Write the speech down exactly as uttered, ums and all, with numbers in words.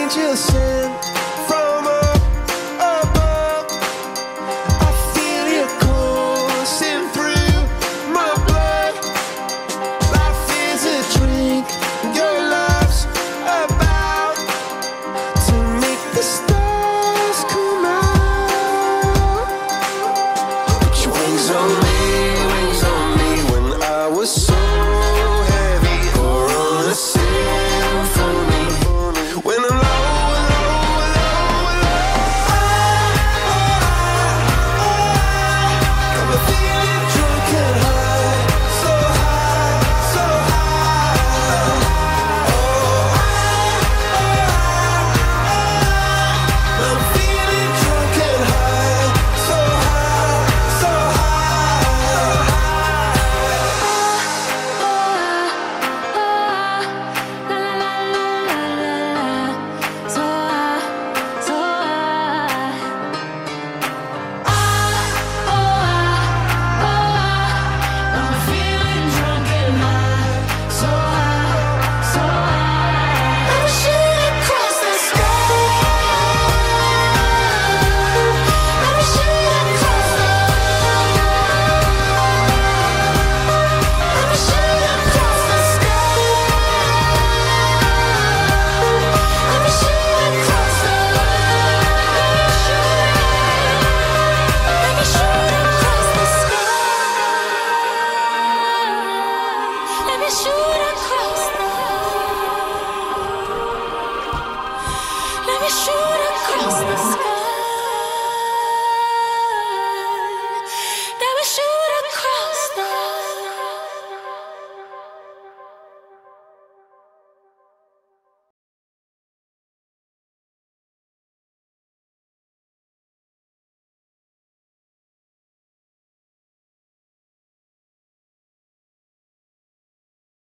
angel sent from up above. I feel you coursing through my blood. Life is a drink, your love's about to make the stars come out. Put your wings on me, wings on me when I was so heavy. Pour on a symphony when I'm low, low, low, low. I'm a feeling drunk and high, so high, so high. I'm feeling drunk and high, so high, so Shoot across the